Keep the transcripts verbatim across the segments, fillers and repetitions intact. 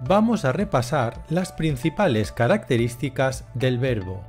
vamos a repasar las principales características del verbo.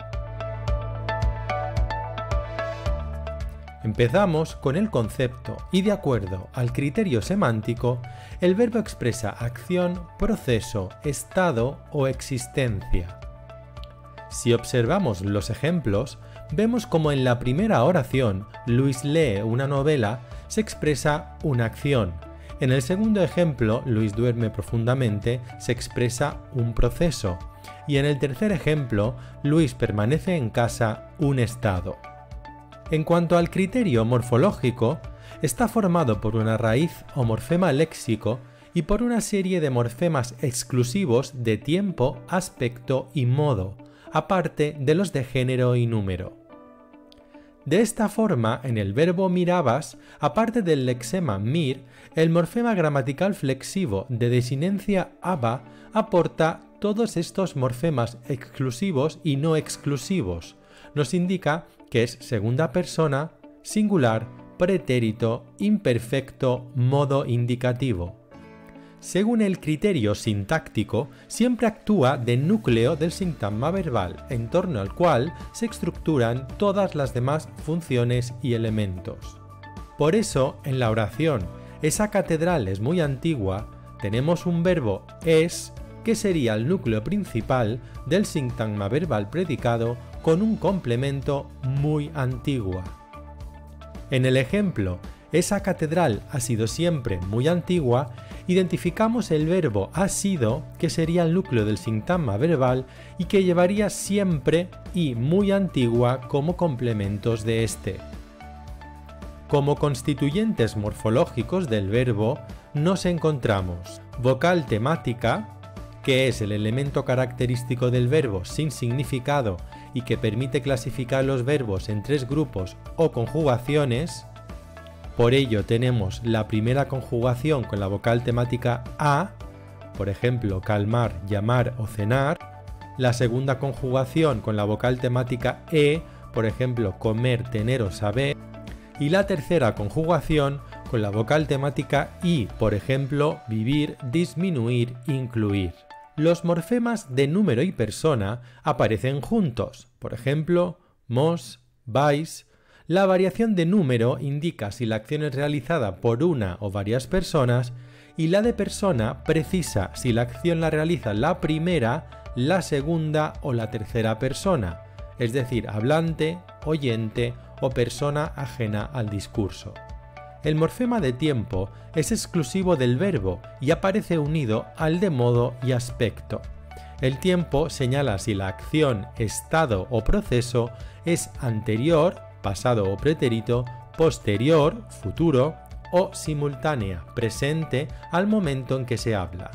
Empezamos con el concepto y, de acuerdo al criterio semántico, el verbo expresa acción, proceso, estado o existencia. Si observamos los ejemplos, vemos como en la primera oración, Luis lee una novela, se expresa una acción. En el segundo ejemplo, Luis duerme profundamente, se expresa un proceso. Y en el tercer ejemplo, Luis permanece en casa, un estado. En cuanto al criterio morfológico, está formado por una raíz o morfema léxico y por una serie de morfemas exclusivos de tiempo, aspecto y modo, aparte de los de género y número. De esta forma, en el verbo mirabas, aparte del lexema mir, el morfema gramatical flexivo de desinencia aba aporta todos estos morfemas exclusivos y no exclusivos. Nos indica que es segunda persona, singular, pretérito, imperfecto, modo indicativo. Según el criterio sintáctico, siempre actúa de núcleo del sintagma verbal, en torno al cual se estructuran todas las demás funciones y elementos. Por eso, en la oración "esa catedral es muy antigua", tenemos un verbo es, que sería el núcleo principal del sintagma verbal predicado con un complemento muy antigua. En el ejemplo "esa catedral ha sido siempre muy antigua", identificamos el verbo ha sido, que sería el núcleo del sintagma verbal y que llevaría siempre y muy antigua como complementos de este. Como constituyentes morfológicos del verbo nos encontramos vocal temática, que es el elemento característico del verbo sin significado y que permite clasificar los verbos en tres grupos o conjugaciones. Por ello tenemos la primera conjugación con la vocal temática a, por ejemplo, calmar, llamar o cenar. La segunda conjugación con la vocal temática e, por ejemplo, comer, tener o saber. Y la tercera conjugación con la vocal temática i, por ejemplo, vivir, disminuir, incluir. Los morfemas de número y persona aparecen juntos, por ejemplo, mos, vais. La variación de número indica si la acción es realizada por una o varias personas y la de persona precisa si la acción la realiza la primera, la segunda o la tercera persona, es decir, hablante, oyente o persona ajena al discurso. El morfema de tiempo es exclusivo del verbo y aparece unido al de modo y aspecto. El tiempo señala si la acción, estado o proceso es anterior, pasado o pretérito, posterior, futuro, o simultánea, presente, al momento en que se habla.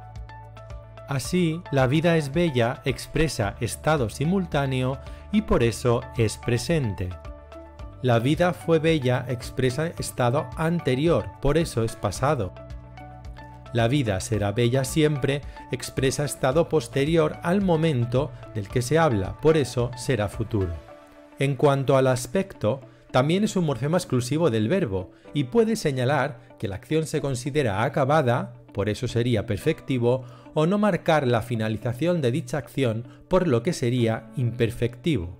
Así, la vida es bella expresa estado simultáneo y por eso es presente. La vida fue bella expresa estado anterior, por eso es pasado. La vida será bella siempre expresa estado posterior al momento del que se habla, por eso será futuro. En cuanto al aspecto, también es un morfema exclusivo del verbo y puede señalar que la acción se considera acabada, por eso sería perfectivo, o no marcar la finalización de dicha acción, por lo que sería imperfectivo.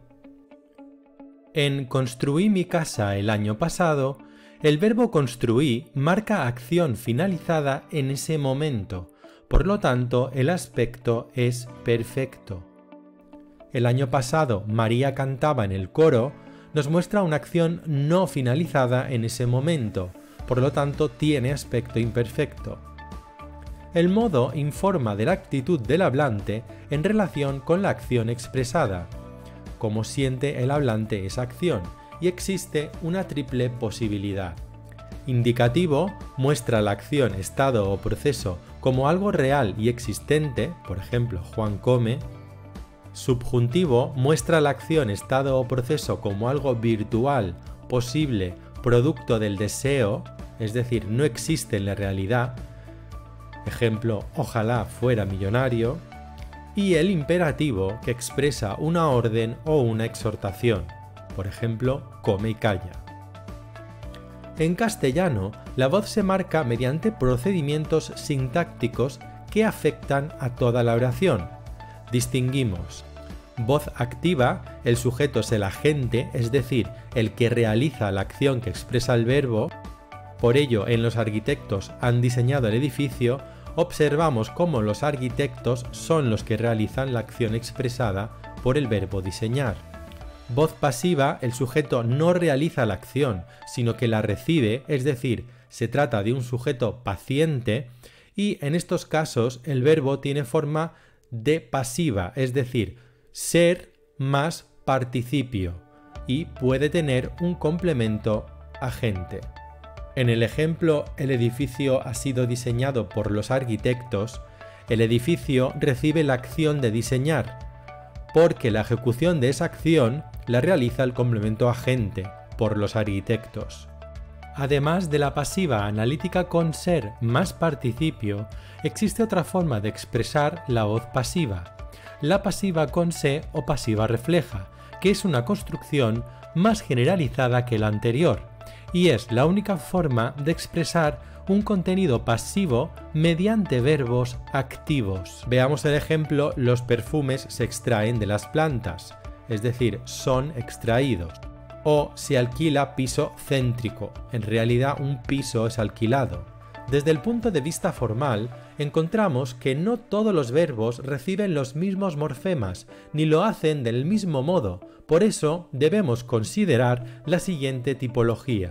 En construí mi casa el año pasado, el verbo construí marca acción finalizada en ese momento, por lo tanto el aspecto es perfecto. El año pasado María cantaba en el coro, nos muestra una acción no finalizada en ese momento, por lo tanto tiene aspecto imperfecto. El modo informa de la actitud del hablante en relación con la acción expresada, cómo siente el hablante esa acción, y existe una triple posibilidad. Indicativo muestra la acción, estado o proceso como algo real y existente, por ejemplo, Juan come. Subjuntivo muestra la acción, estado o proceso como algo virtual, posible, producto del deseo, es decir, no existe en la realidad. Ejemplo, ojalá fuera millonario. Y el imperativo, que expresa una orden o una exhortación, por ejemplo, come y calla. En castellano, la voz se marca mediante procedimientos sintácticos que afectan a toda la oración. Distinguimos voz activa, el sujeto es el agente, es decir, el que realiza la acción que expresa el verbo. Por ello, en los arquitectos han diseñado el edificio, observamos cómo los arquitectos son los que realizan la acción expresada por el verbo diseñar. Voz pasiva, el sujeto no realiza la acción, sino que la recibe, es decir, se trata de un sujeto paciente, y en estos casos el verbo tiene forma de pasiva, es decir, ser más participio, y puede tener un complemento agente. En el ejemplo, el edificio ha sido diseñado por los arquitectos, el edificio recibe la acción de diseñar, porque la ejecución de esa acción la realiza el complemento agente, por los arquitectos. Además de la pasiva analítica con ser más participio, existe otra forma de expresar la voz pasiva, la pasiva con se o pasiva refleja, que es una construcción más generalizada que la anterior, y es la única forma de expresar un contenido pasivo mediante verbos activos. Veamos el ejemplo: los perfumes se extraen de las plantas, es decir, son extraídos. O se alquila piso céntrico, en realidad un piso es alquilado. Desde el punto de vista formal, encontramos que no todos los verbos reciben los mismos morfemas, ni lo hacen del mismo modo, por eso debemos considerar la siguiente tipología.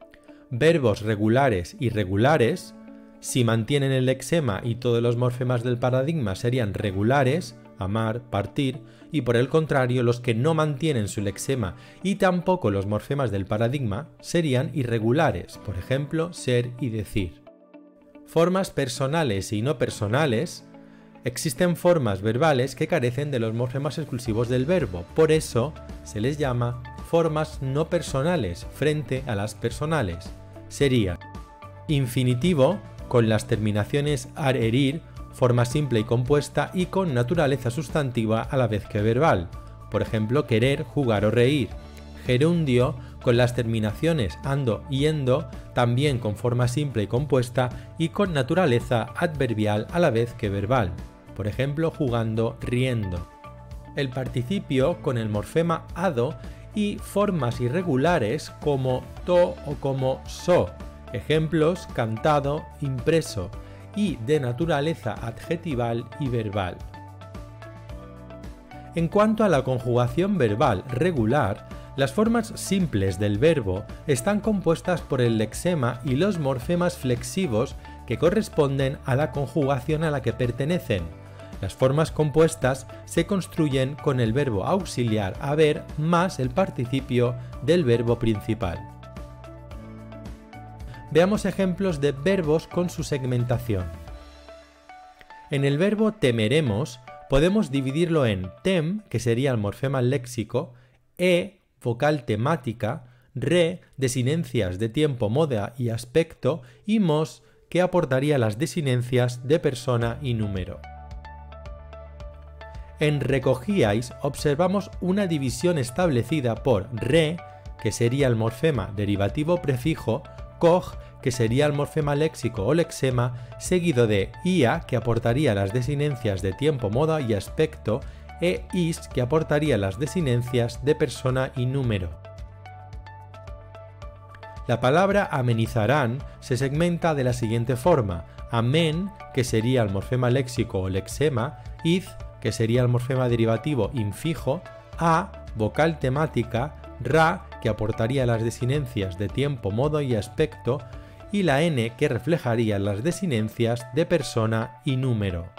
Verbos regulares y irregulares, si mantienen el lexema y todos los morfemas del paradigma serían regulares, amar, partir, y por el contrario los que no mantienen su lexema y tampoco los morfemas del paradigma serían irregulares, por ejemplo, ser y decir. Formas personales y no personales. Existen formas verbales que carecen de los morfemas exclusivos del verbo, por eso se les llama formas no personales frente a las personales. Sería infinitivo con las terminaciones ar, erir, forma simple y compuesta y con naturaleza sustantiva a la vez que verbal, por ejemplo, querer, jugar o reír. Gerundio con las terminaciones ando y endo, también con forma simple y compuesta y con naturaleza adverbial a la vez que verbal, por ejemplo, jugando, riendo. El participio con el morfema ado y formas irregulares como to o como so, ejemplos cantado, impreso, y de naturaleza adjetival y verbal. En cuanto a la conjugación verbal regular, las formas simples del verbo están compuestas por el lexema y los morfemas flexivos que corresponden a la conjugación a la que pertenecen. Las formas compuestas se construyen con el verbo auxiliar haber más el participio del verbo principal. Veamos ejemplos de verbos con su segmentación. En el verbo temeremos podemos dividirlo en tem, que sería el morfema léxico, e, vocal temática, re, desinencias de tiempo, moda y aspecto, y mos, que aportaría las desinencias de persona y número. En recogíais observamos una división establecida por re, que sería el morfema derivativo prefijo, cog, que sería el morfema léxico o lexema, seguido de ia, que aportaría las desinencias de tiempo, moda y aspecto, e is, que aportaría las desinencias de persona y número. La palabra amenizarán se segmenta de la siguiente forma: amen, que sería el morfema léxico o lexema, iz, que sería el morfema derivativo infijo, a, vocal temática, ra, que aportaría las desinencias de tiempo, modo y aspecto, y la n, que reflejaría las desinencias de persona y número.